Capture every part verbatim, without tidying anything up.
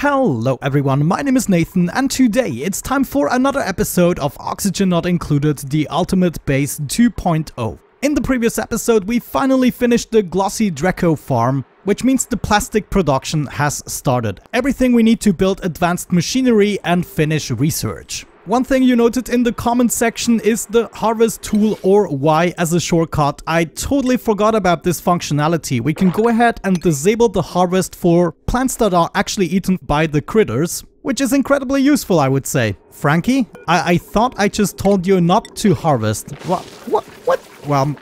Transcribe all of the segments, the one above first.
Hello everyone, my name is Nathan and today it's time for another episode of Oxygen Not Included, the Ultimate Base two point oh. In the previous episode we finally finished the glossy Draco farm, which means the plastic production has started. Everything we need to build advanced machinery and finish research. One thing you noted in the comment section is the harvest tool, or Y as a shortcut. I totally forgot about this functionality. We can go ahead and disable the harvest for plants that are actually eaten by the critters, which is incredibly useful, I would say. Frankie, I, I thought I just told you not to harvest. What? What? What? Well,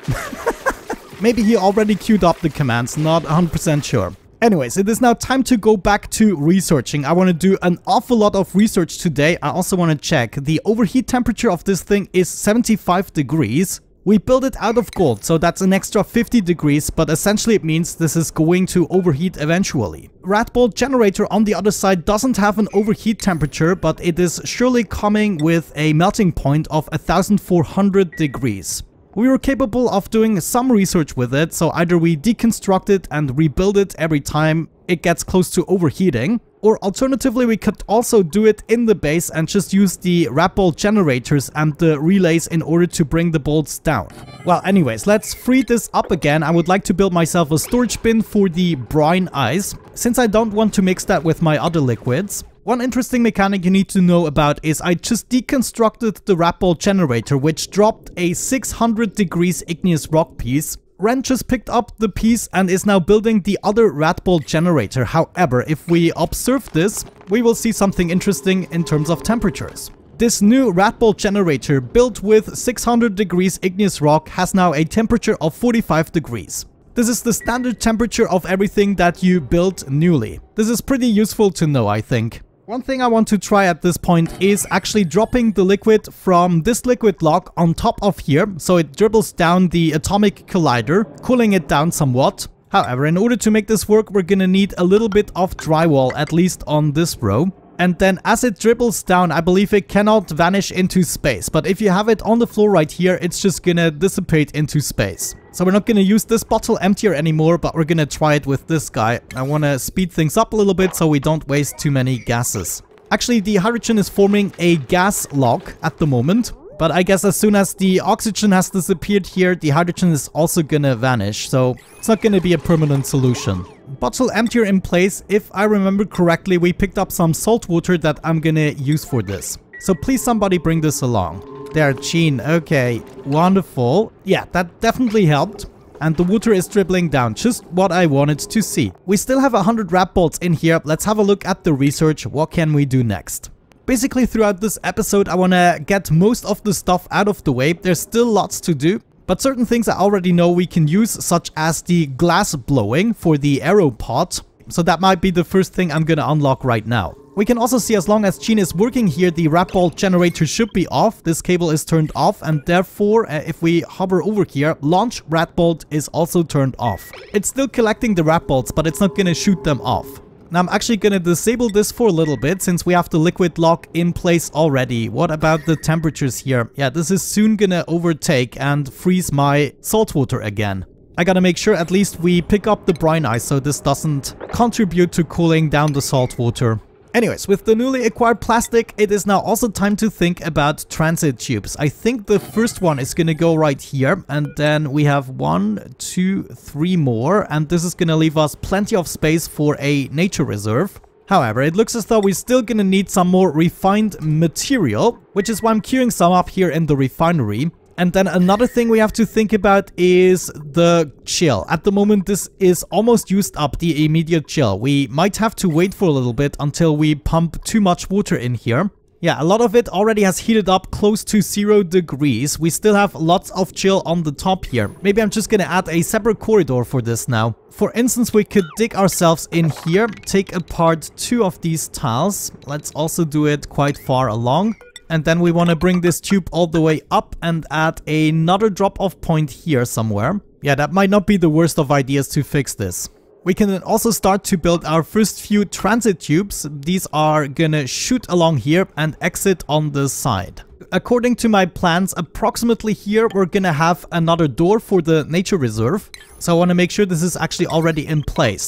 maybe he already queued up the commands, not one hundred percent sure. Anyways, it is now time to go back to researching. I want to do an awful lot of research today. I also want to check. The overheat temperature of this thing is seventy-five degrees. We built it out of gold, so that's an extra fifty degrees, but essentially it means this is going to overheat eventually. Rat Bolt generator on the other side doesn't have an overheat temperature, but it is surely coming with a melting point of one thousand four hundred degrees. We were capable of doing some research with it, so either we deconstruct it and rebuild it every time it gets close to overheating, or alternatively we could also do it in the base and just use the rat bolt generators and the relays in order to bring the bolts down. Well, anyways, let's free this up again. I would like to build myself a storage bin for the brine ice, since I don't want to mix that with my other liquids. One interesting mechanic you need to know about is I just deconstructed the rat bolt generator, which dropped a six hundred degrees igneous rock piece. Ren just picked up the piece and is now building the other rat bolt generator. However, if we observe this, we will see something interesting in terms of temperatures. This new rat bolt generator, built with six hundred degrees igneous rock, has now a temperature of forty-five degrees. This is the standard temperature of everything that you built newly. This is pretty useful to know, I think. One thing I want to try at this point is actually dropping the liquid from this liquid lock on top of here, so it dribbles down the atomic collider, cooling it down somewhat. However, in order to make this work, we're gonna need a little bit of drywall, at least on this row. And then as it dribbles down, I believe it cannot vanish into space. But if you have it on the floor right here, it's just gonna dissipate into space. So we're not gonna use this bottle emptier anymore, but we're gonna try it with this guy. I wanna speed things up a little bit so we don't waste too many gases. Actually, the hydrogen is forming a gas lock at the moment. But I guess as soon as the oxygen has disappeared here, the hydrogen is also gonna vanish. So it's not gonna be a permanent solution. Bottle emptier in place. If I remember correctly, we picked up some salt water that I'm gonna use for this. So please somebody bring this along. There, Gene. Okay, wonderful. Yeah, that definitely helped. And the water is dribbling down, just what I wanted to see. We still have one hundred rat bolts in here. Let's have a look at the research. What can we do next? Basically, throughout this episode, I want to get most of the stuff out of the way. There's still lots to do, but certain things I already know we can use, such as the glass blowing for the arrow pot. So that might be the first thing I'm gonna unlock right now. We can also see as long as Gene is working here, the rat bolt generator should be off. This cable is turned off, and therefore, uh, if we hover over here, launch rat bolt is also turned off. It's still collecting the rat bolts, but it's not gonna shoot them off. Now I'm actually gonna disable this for a little bit, since we have the liquid lock in place already. What about the temperatures here? Yeah, this is soon gonna overtake and freeze my salt water again. I gotta make sure at least we pick up the brine ice so this doesn't contribute to cooling down the salt water. Anyways, with the newly acquired plastic, it is now also time to think about transit tubes. I think the first one is gonna go right here, and then we have one, two, three more, and this is gonna leave us plenty of space for a nature reserve. However, it looks as though we're still gonna need some more refined material, which is why I'm queuing some up here in the refinery. And then another thing we have to think about is the chill. At the moment, this is almost used up, the immediate chill. We might have to wait for a little bit until we pump too much water in here. Yeah, a lot of it already has heated up close to zero degrees. We still have lots of chill on the top here. Maybe I'm just gonna add a separate corridor for this now. For instance, we could dig ourselves in here, take apart two of these tiles. Let's also do it quite far along. And then we want to bring this tube all the way up and add another drop-off point here somewhere. Yeah, that might not be the worst of ideas to fix this. We can then also start to build our first few transit tubes. These are gonna shoot along here and exit on the side. According to my plans, approximately here we're gonna have another door for the nature reserve. So I want to make sure this is actually already in place.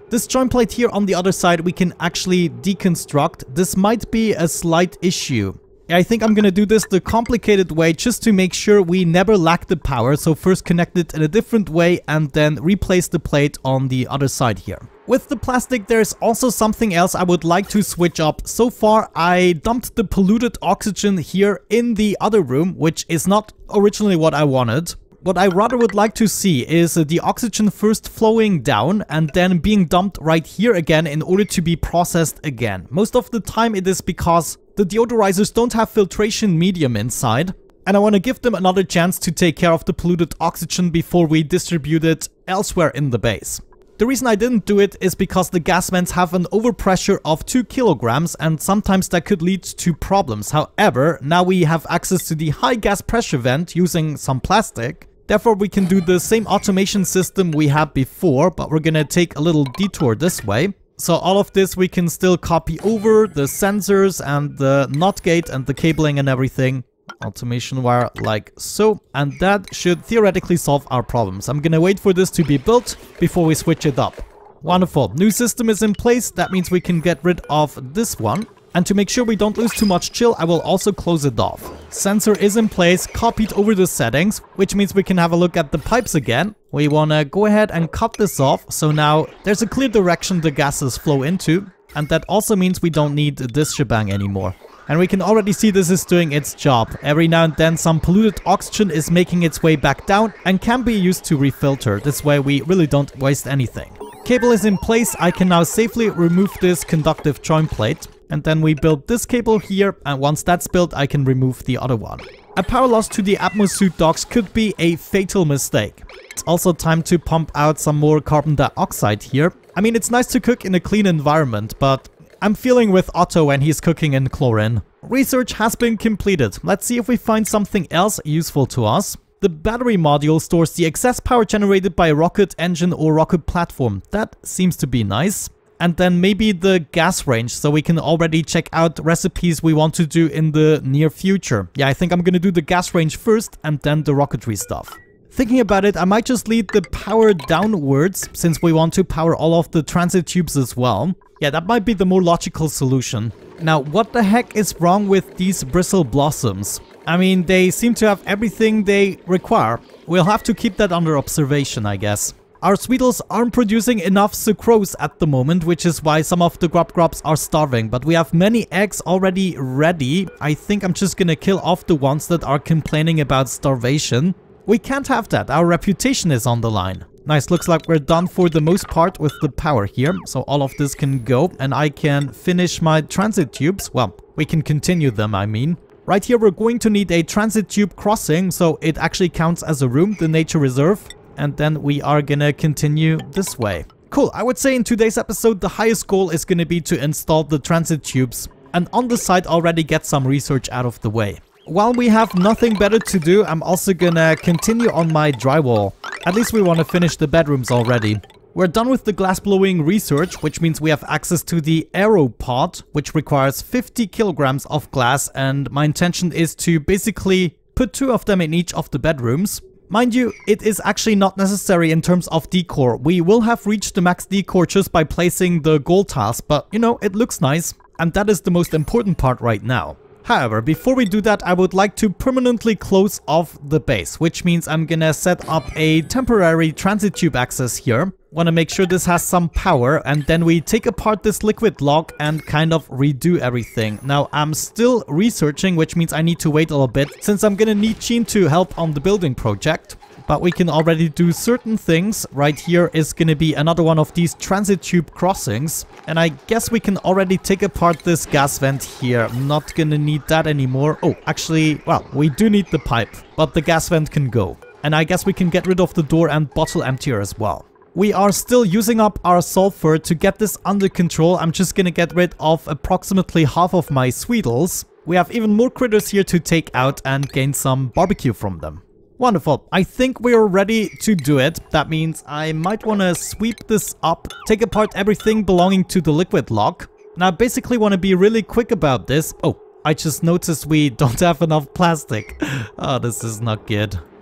This joint plate here on the other side we can actually deconstruct. This might be a slight issue. I think I'm gonna do this the complicated way just to make sure we never lack the power. So first connect it in a different way and then replace the plate on the other side here. With the plastic, there's also something else I would like to switch up. So far, I dumped the polluted oxygen here in the other room, which is not originally what I wanted. What I rather would like to see is the oxygen first flowing down and then being dumped right here again in order to be processed again. Most of the time it is because the deodorizers don't have filtration medium inside, and I want to give them another chance to take care of the polluted oxygen before we distribute it elsewhere in the base. The reason I didn't do it is because the gas vents have an overpressure of two kilograms and sometimes that could lead to problems. However, now we have access to the high gas pressure vent using some plastic. Therefore, we can do the same automation system we had before, but we're gonna take a little detour this way. So all of this we can still copy over, the sensors and the NOT gate and the cabling and everything. Automation wire like so, and that should theoretically solve our problems. I'm gonna wait for this to be built before we switch it up. Wonderful. New system is in place. That means we can get rid of this one. And to make sure we don't lose too much chill, I will also close it off. Sensor is in place, copied over the settings, which means we can have a look at the pipes again. We want to go ahead and cut this off, so now there's a clear direction the gases flow into. And that also means we don't need this shebang anymore. And we can already see this is doing its job. Every now and then some polluted oxygen is making its way back down and can be used to refilter. This way we really don't waste anything. Cable is in place. I can now safely remove this conductive joint plate. And then we build this cable here, and once that's built, I can remove the other one. A power loss to the atmosuit docks could be a fatal mistake. It's also time to pump out some more carbon dioxide here. I mean, it's nice to cook in a clean environment, but I'm feeling with Otto when he's cooking in chlorine. Research has been completed. Let's see if we find something else useful to us. The battery module stores the excess power generated by a rocket engine or rocket platform. That seems to be nice. And then maybe the gas range, so we can already check out recipes we want to do in the near future. Yeah, I think I'm gonna do the gas range first and then the rocketry stuff. Thinking about it, I might just lead the power downwards since we want to power all of the transit tubes as well. Yeah, that might be the more logical solution. Now, what the heck is wrong with these bristle blossoms? I mean, they seem to have everything they require. We'll have to keep that under observation, I guess. Our sweetles aren't producing enough sucrose at the moment, which is why some of the grub grubs are starving. But we have many eggs already ready. I think I'm just gonna kill off the ones that are complaining about starvation. We can't have that. Our reputation is on the line. Nice, looks like we're done for the most part with the power here. So all of this can go and I can finish my transit tubes. Well, we can continue them, I mean. Right here, we're going to need a transit tube crossing, so it actually counts as a room, the nature reserve. And then we are gonna continue this way. Cool, I would say in today's episode, the highest goal is gonna be to install the transit tubes and on the side already get some research out of the way. While we have nothing better to do, I'm also gonna continue on my drywall. At least we want to finish the bedrooms already. We're done with the glass-blowing research, which means we have access to the aero pod, which requires fifty kilograms of glass, and my intention is to basically put two of them in each of the bedrooms. Mind you, it is actually not necessary in terms of decor. We will have reached the max decor just by placing the gold tiles, but you know, it looks nice, and that is the most important part right now. However, before we do that, I would like to permanently close off the base, which means I'm gonna set up a temporary transit tube access here. Want to make sure this has some power, and then we take apart this liquid lock and kind of redo everything. Now, I'm still researching, which means I need to wait a little bit, since I'm gonna need Sheen to help on the building project. But we can already do certain things. Right here is gonna be another one of these transit tube crossings. And I guess we can already take apart this gas vent here. I'm not gonna need that anymore. Oh, actually, well, we do need the pipe, but the gas vent can go. And I guess we can get rid of the door and bottle emptier as well. We are still using up our sulfur. To get this under control, I'm just gonna get rid of approximately half of my sweetles. We have even more critters here to take out and gain some barbecue from them. Wonderful. I think we're ready to do it. That means I might want to sweep this up, take apart everything belonging to the liquid lock. Now, I basically want to be really quick about this. Oh, I just noticed we don't have enough plastic. Oh, this is not good.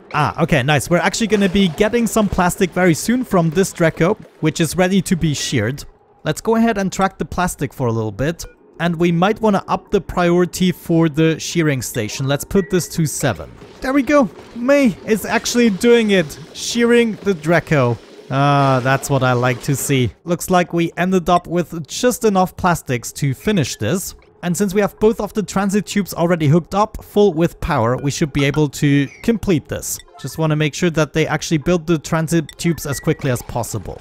Ah, okay, nice. We're actually going to be getting some plastic very soon from this Draco, which is ready to be sheared. Let's go ahead and track the plastic for a little bit. And we might want to up the priority for the shearing station. Let's put this to seven. There we go. May is actually doing it. Shearing the Draco. Ah, that's what I like to see. Looks like we ended up with just enough plastics to finish this. And since we have both of the transit tubes already hooked up, full with power, we should be able to complete this. Just want to make sure that they actually build the transit tubes as quickly as possible.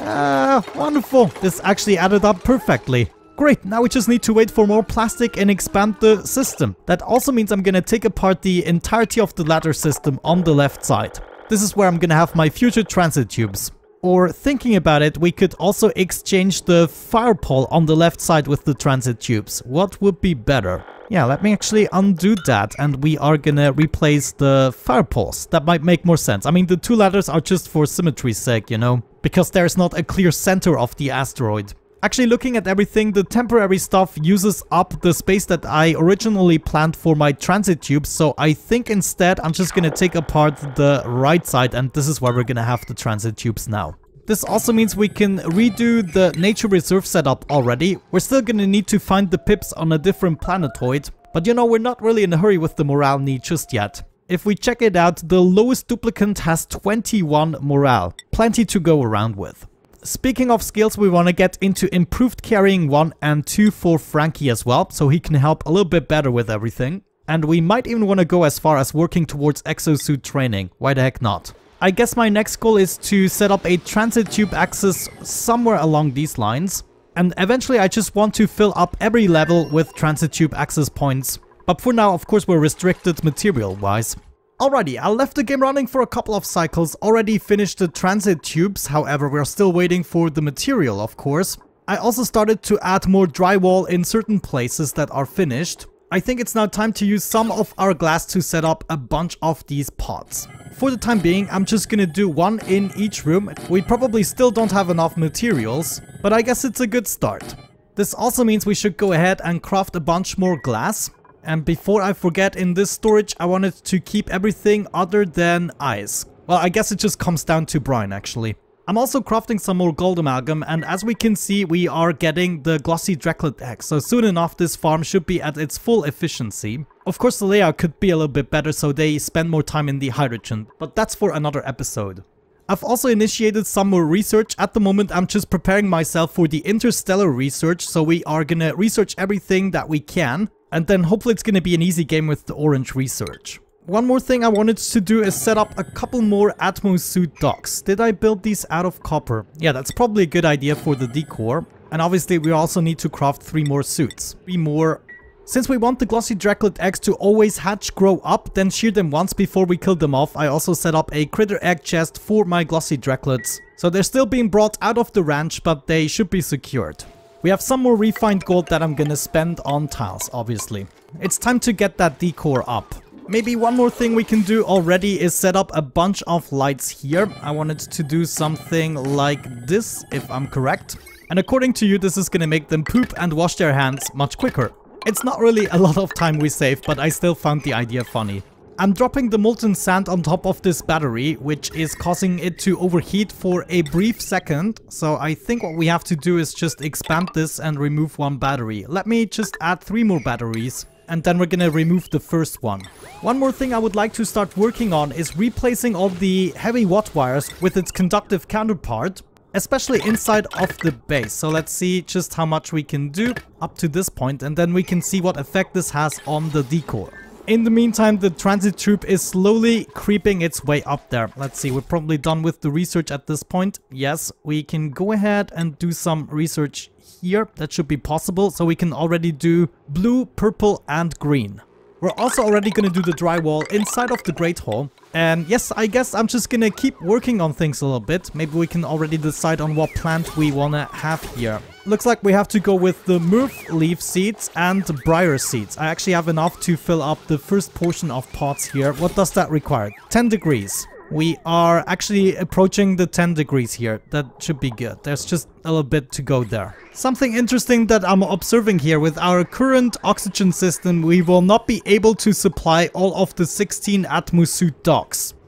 Ah, wonderful. This actually added up perfectly. Great, now we just need to wait for more plastic and expand the system. That also means I'm gonna take apart the entirety of the ladder system on the left side. This is where I'm gonna have my future transit tubes. Or thinking about it, we could also exchange the fire pole on the left side with the transit tubes. What would be better? Yeah, let me actually undo that and we are gonna replace the fire poles. That might make more sense. I mean, the two ladders are just for symmetry's sake, you know? Because there's not a clear center of the asteroid. Actually, looking at everything, the temporary stuff uses up the space that I originally planned for my transit tubes, so I think instead I'm just gonna take apart the right side, and this is where we're gonna have the transit tubes now. This also means we can redo the nature reserve setup already. We're still gonna need to find the pips on a different planetoid, but you know, we're not really in a hurry with the morale need just yet. If we check it out, the lowest duplicant has twenty-one morale. Plenty to go around with. Speaking of skills, we want to get into improved carrying one and two for Frankie as well, so he can help a little bit better with everything. And we might even want to go as far as working towards exosuit training. Why the heck not? I guess my next goal is to set up a transit tube axis somewhere along these lines. And eventually I just want to fill up every level with transit tube access points. But for now, of course, we're restricted material-wise. Alrighty, I left the game running for a couple of cycles, already finished the transit tubes, however we're still waiting for the material, of course. I also started to add more drywall in certain places that are finished. I think it's now time to use some of our glass to set up a bunch of these pods. For the time being, I'm just gonna do one in each room. We probably still don't have enough materials, but I guess it's a good start. This also means we should go ahead and craft a bunch more glass. And before I forget, in this storage, I wanted to keep everything other than ice. Well, I guess it just comes down to brine, actually. I'm also crafting some more gold amalgam, and as we can see, we are getting the glossy Draclet eggs. So soon enough, this farm should be at its full efficiency. Of course, the layout could be a little bit better, so they spend more time in the hydrogen. But that's for another episode. I've also initiated some more research. At the moment, I'm just preparing myself for the interstellar research. So we are gonna research everything that we can. And then hopefully it's going to be an easy game with the orange research. One more thing I wanted to do is set up a couple more Atmosuit docks. Did I build these out of copper? Yeah, that's probably a good idea for the decor. And obviously we also need to craft three more suits. Three more. Since we want the glossy Draclet eggs to always hatch, grow up, then shear them once before we kill them off, I also set up a critter egg chest for my glossy Draclets. So they're still being brought out of the ranch, but they should be secured. We have some more refined gold that I'm gonna spend on tiles, obviously. It's time to get that decor up. Maybe one more thing we can do already is set up a bunch of lights here. I wanted to do something like this, if I'm correct. And according to you, this is gonna make them poop and wash their hands much quicker. It's not really a lot of time we save, but I still found the idea funny. I'm dropping the molten sand on top of this battery, which is causing it to overheat for a brief second. So I think what we have to do is just expand this and remove one battery. Let me just add three more batteries, and then we're gonna remove the first one. One more thing I would like to start working on is replacing all the heavy watt wires with its conductive counterpart, especially inside of the base. So let's see just how much we can do up to this point, and then we can see what effect this has on the decor. In the meantime, the transit tube is slowly creeping its way up there. Let's see, we're probably done with the research at this point. Yes, we can go ahead and do some research here. That should be possible. So we can already do blue, purple, and green. We're also already going to do the drywall inside of the Great Hall. And yes, I guess I'm just going to keep working on things a little bit. Maybe we can already decide on what plant we want to have here. Looks like we have to go with the myrrh leaf seeds and briar seeds. I actually have enough to fill up the first portion of pots here. What does that require? ten degrees. We are actually approaching the ten degrees here. That should be good. There's just a little bit to go there. Something interesting that I'm observing here, with our current oxygen system, we will not be able to supply all of the sixteen Atmosuit docks.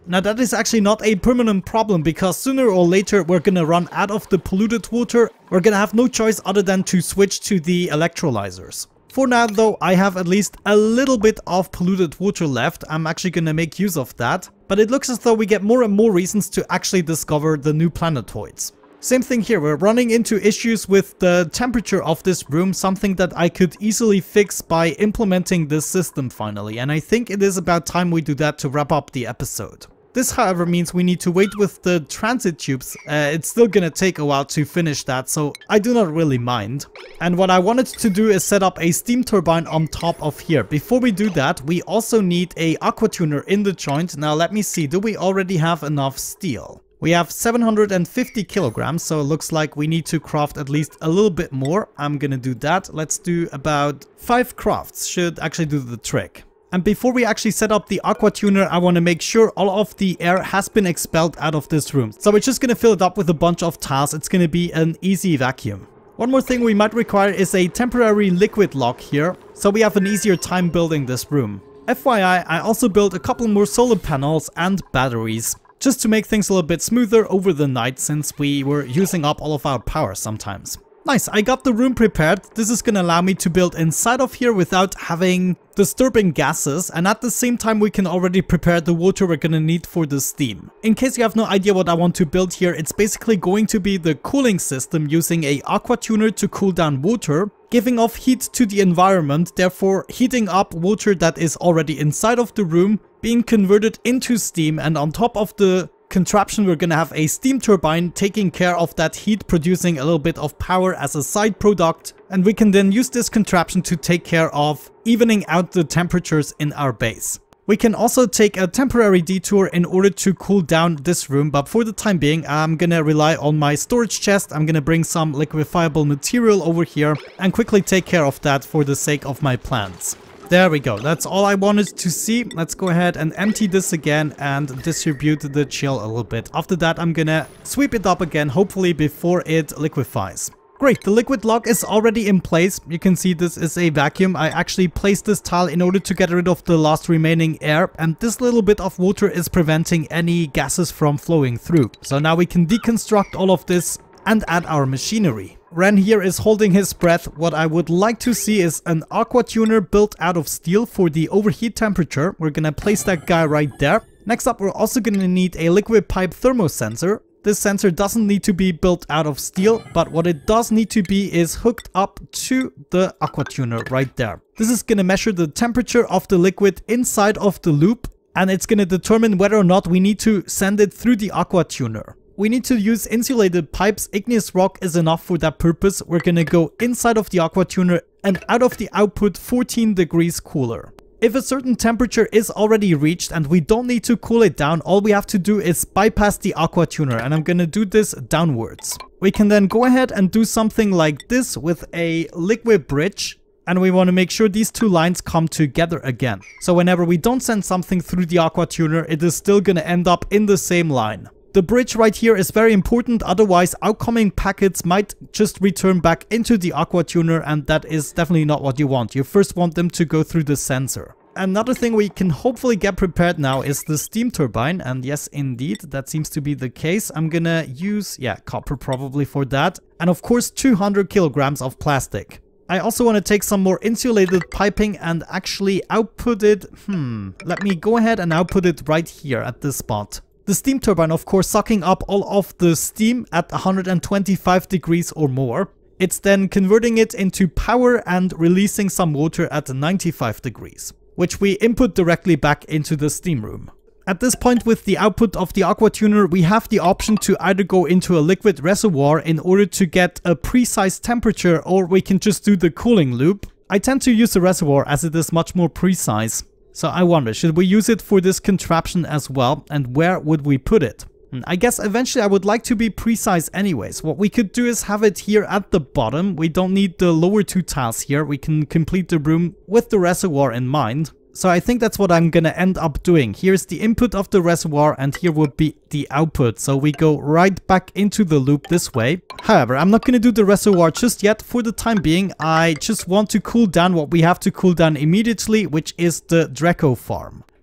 Now that is actually not a permanent problem, because sooner or later we're gonna run out of the polluted water. We're gonna have no choice other than to switch to the electrolyzers. For now though, I have at least a little bit of polluted water left. I'm actually gonna make use of that. But it looks as though we get more and more reasons to actually discover the new planetoids. Same thing here, we're running into issues with the temperature of this room, something that I could easily fix by implementing this system finally, and I think it is about time we do that to wrap up the episode. This however means we need to wait with the transit tubes. Uh, it's still gonna take a while to finish that, so I do not really mind. And what I wanted to do is set up a steam turbine on top of here. Before we do that, we also need a aqua tuner in the joint. Now let me see, do we already have enough steel? We have seven hundred fifty kilograms, so it looks like we need to craft at least a little bit more. I'm gonna do that. Let's do about five crafts, should actually do the trick. And before we actually set up the aqua tuner, I want to make sure all of the air has been expelled out of this room. So we're just going to fill it up with a bunch of tiles. It's going to be an easy vacuum. One more thing we might require is a temporary liquid lock here, so we have an easier time building this room. F Y I, I also built a couple more solar panels and batteries, just to make things a little bit smoother over the night, since we were using up all of our power sometimes. Nice, I got the room prepared. This is gonna allow me to build inside of here without having disturbing gases, and at the same time we can already prepare the water we're gonna need for the steam. In case you have no idea what I want to build here, it's basically going to be the cooling system using a aqua tuner to cool down water, giving off heat to the environment, therefore heating up water that is already inside of the room, being converted into steam, and on top of the contraption we're gonna have a steam turbine taking care of that heat, producing a little bit of power as a side product, and we can then use this contraption to take care of evening out the temperatures in our base. We can also take a temporary detour in order to cool down this room, but for the time being I'm gonna rely on my storage chest. I'm gonna bring some liquefiable material over here and quickly take care of that for the sake of my plants. There we go, that's all I wanted to see. Let's go ahead and empty this again and distribute the chill a little bit. After that I'm gonna sweep it up again, hopefully before it liquefies. Great, the liquid lock is already in place. You can see this is a vacuum. I actually placed this tile in order to get rid of the last remaining air, and this little bit of water is preventing any gases from flowing through. So now we can deconstruct all of this and add our machinery. Ren here is holding his breath. What I would like to see is an aqua tuner built out of steel for the overheat temperature. We're gonna place that guy right there. Next up, we're also gonna need a liquid pipe thermosensor. This sensor doesn't need to be built out of steel, but what it does need to be is hooked up to the aqua tuner right there. This is gonna measure the temperature of the liquid inside of the loop, and it's gonna determine whether or not we need to send it through the aqua tuner. We need to use insulated pipes. Igneous rock is enough for that purpose. We're gonna go inside of the aqua tuner and out of the output fourteen degrees cooler. If a certain temperature is already reached and we don't need to cool it down, all we have to do is bypass the aqua tuner, and I'm gonna do this downwards. We can then go ahead and do something like this with a liquid bridge, and we want to make sure these two lines come together again. So whenever we don't send something through the aqua tuner, it is still gonna end up in the same line. The bridge right here is very important, otherwise outcoming packets might just return back into the aqua tuner, and that is definitely not what you want. You first want them to go through the sensor. Another thing we can hopefully get prepared now is the steam turbine, and yes indeed, that seems to be the case. I'm gonna use, yeah, copper probably for that, and of course two hundred kilograms of plastic. I also want to take some more insulated piping and actually output it, hmm, let me go ahead and output it right here at this spot. The steam turbine, of course, sucking up all of the steam at one hundred twenty-five degrees or more. It's then converting it into power and releasing some water at ninety-five degrees, which we input directly back into the steam room. At this point, with the output of the aqua tuner, we have the option to either go into a liquid reservoir in order to get a precise temperature, or we can just do the cooling loop. I tend to use the reservoir as it is much more precise. So I wonder, should we use it for this contraption as well, and where would we put it? I guess eventually I would like to be precise anyways. What we could do is have it here at the bottom. We don't need the lower two tiles here. We can complete the room with the reservoir in mind. So I think that's what I'm gonna end up doing. Here's the input of the reservoir and here would be the output. So we go right back into the loop this way. However, I'm not gonna do the reservoir just yet. For the time being, I just want to cool down what we have to cool down immediately, which is the Draco farm.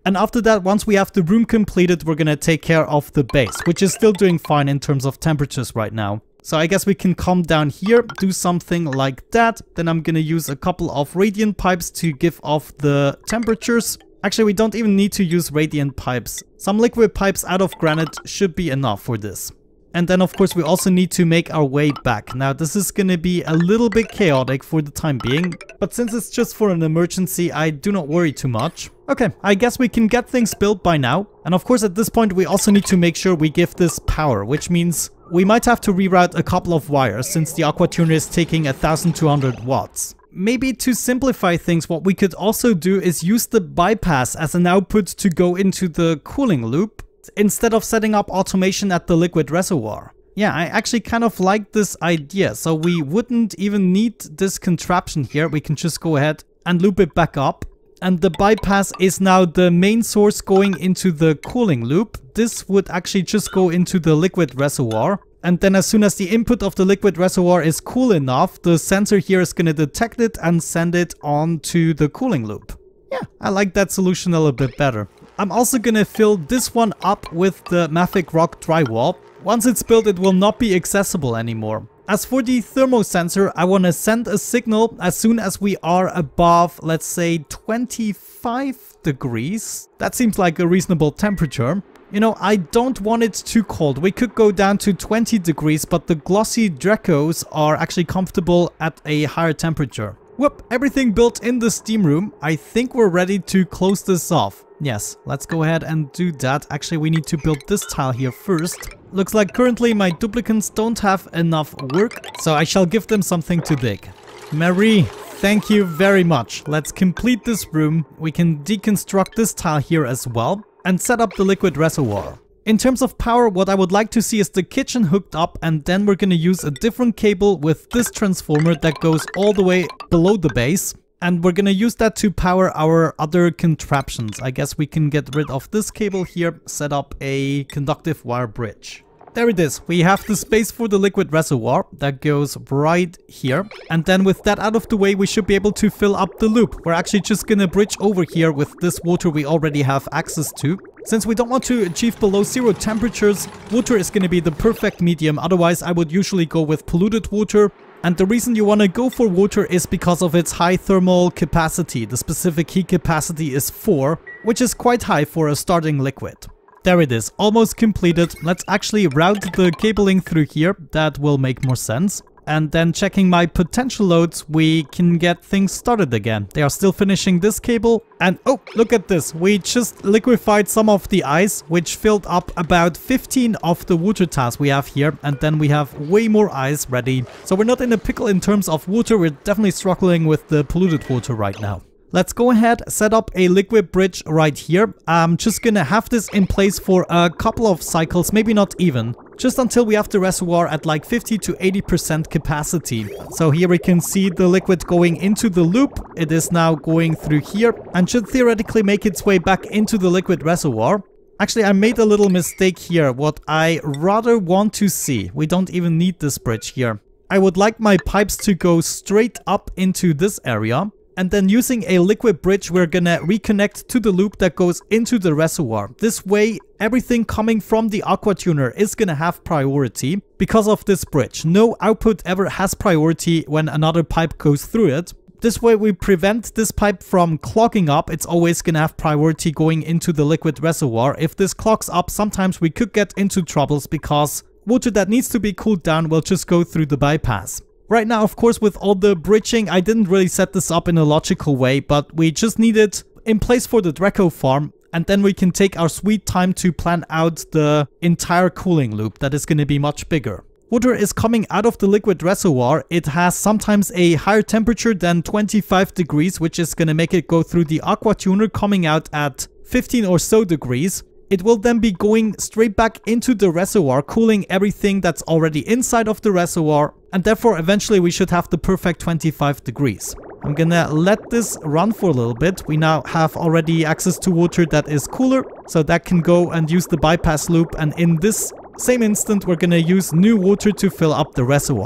And after that, once we have the room completed, we're gonna take care of the base, which is still doing fine in terms of temperatures right now. So I guess we can come down here, do something like that. Then I'm gonna use a couple of radiant pipes to give off the temperatures. Actually, we don't even need to use radiant pipes. Some liquid pipes out of granite should be enough for this. And then of course we also need to make our way back. Now this is gonna be a little bit chaotic for the time being, but since it's just for an emergency, I do not worry too much. Okay, I guess we can get things built by now. And of course at this point we also need to make sure we give this power, which means we might have to reroute a couple of wires since the aquatuner is taking one thousand two hundred watts. Maybe to simplify things, what we could also do is use the bypass as an output to go into the cooling loop, instead of setting up automation at the liquid reservoir. Yeah, I actually kind of like this idea. So we wouldn't even need this contraption here. We can just go ahead and loop it back up. And the bypass is now the main source going into the cooling loop. This would actually just go into the liquid reservoir. And then as soon as the input of the liquid reservoir is cool enough, the sensor here is going to detect it and send it on to the cooling loop. Yeah, I like that solution a little bit better. I'm also gonna fill this one up with the mafic rock drywall. Once it's built, it will not be accessible anymore. As for the thermosensor, I want to send a signal as soon as we are above, let's say, twenty-five degrees. That seems like a reasonable temperature. You know, I don't want it too cold. We could go down to twenty degrees, but the glossy Dracos are actually comfortable at a higher temperature. Whoop, everything built in the steam room. I think we're ready to close this off. Yes, let's go ahead and do that. Actually, we need to build this tile here first. Looks like currently my duplicants don't have enough work, so I shall give them something to dig. Marie, thank you very much. Let's complete this room. We can deconstruct this tile here as well and set up the liquid reservoir. In terms of power, what I would like to see is the kitchen hooked up, and then we're going to use a different cable with this transformer that goes all the way below the base. And we're going to use that to power our other contraptions. I guess we can get rid of this cable here, set up a conductive wire bridge. There it is. We have the space for the liquid reservoir that goes right here. And then with that out of the way, we should be able to fill up the loop. We're actually just going to bridge over here with this water we already have access to. Since we don't want to achieve below zero temperatures, water is going to be the perfect medium. Otherwise, I would usually go with polluted water. And the reason you want to go for water is because of its high thermal capacity. The specific heat capacity is four, which is quite high for a starting liquid. There it is, almost completed. Let's actually route the cabling through here. That will make more sense. And then checking my potential loads, we can get things started again. They are still finishing this cable. And oh, look at this. We just liquefied some of the ice, which filled up about fifteen of the water tiles we have here. And then we have way more ice ready. So we're not in a pickle in terms of water. We're definitely struggling with the polluted water right now. Let's go ahead, set up a liquid bridge right here. I'm just gonna have this in place for a couple of cycles, maybe not even. Just until we have the reservoir at like fifty to eighty percent capacity. So here we can see the liquid going into the loop. It is now going through here and should theoretically make its way back into the liquid reservoir. Actually, I made a little mistake here. What I rather want to see, we don't even need this bridge here. I would like my pipes to go straight up into this area. And then using a liquid bridge, we're gonna reconnect to the loop that goes into the reservoir. This way, everything coming from the aquatuner is gonna have priority because of this bridge. No output ever has priority when another pipe goes through it. This way we prevent this pipe from clogging up. It's always gonna have priority going into the liquid reservoir. If this clogs up, sometimes we could get into troubles because water that needs to be cooled down will just go through the bypass. Right now, of course, with all the bridging, I didn't really set this up in a logical way, but we just need it in place for the Draco farm, and then we can take our sweet time to plan out the entire cooling loop that is going to be much bigger. Water is coming out of the liquid reservoir. It has sometimes a higher temperature than twenty-five degrees, which is going to make it go through the aquatuner, coming out at fifteen or so degrees. It will then be going straight back into the reservoir, cooling everything that's already inside of the reservoir, and therefore eventually we should have the perfect twenty-five degrees. I'm gonna let this run for a little bit. We now have already access to water that is cooler, so that can go and use the bypass loop, and in this same instant we're gonna use new water to fill up the reservoir.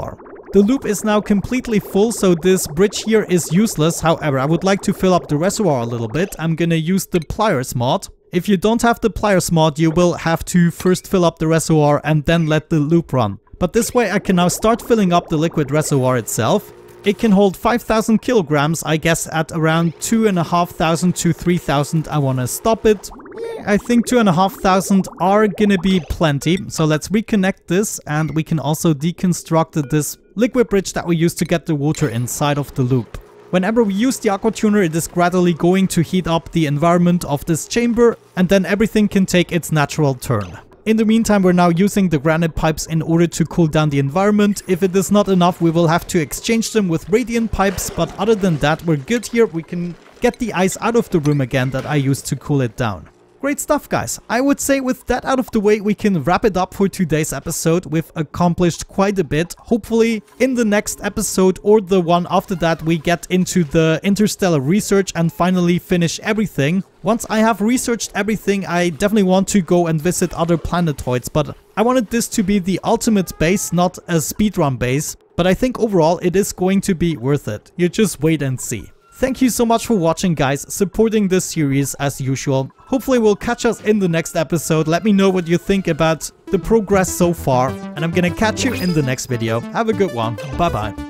The loop is now completely full, so this bridge here is useless. However, I would like to fill up the reservoir a little bit. I'm gonna use the pliers mod. If you don't have the pliers mod, you will have to first fill up the reservoir and then let the loop run. But this way I can now start filling up the liquid reservoir itself. It can hold five thousand kilograms, I guess at around two thousand five hundred to three thousand I want to stop it. I think two thousand five hundred are gonna be plenty, so let's reconnect this and we can also deconstruct this liquid bridge that we used to get the water inside of the loop. Whenever we use the aqua tuner, it is gradually going to heat up the environment of this chamber and then everything can take its natural turn. In the meantime, we're now using the granite pipes in order to cool down the environment. If it is not enough, we will have to exchange them with radiant pipes, but other than that, we're good here. We can get the ice out of the room again that I used to cool it down. Great stuff, guys. I would say with that out of the way, we can wrap it up for today's episode. We've accomplished quite a bit. Hopefully, in the next episode or the one after that, we get into the interstellar research and finally finish everything. Once I have researched everything, I definitely want to go and visit other planetoids, but I wanted this to be the ultimate base, not a speedrun base. But I think overall, it is going to be worth it. You just wait and see. Thank you so much for watching, guys, supporting this series as usual. Hopefully we'll catch us in the next episode. Let me know what you think about the progress so far. And I'm gonna catch you in the next video. Have a good one. Bye bye.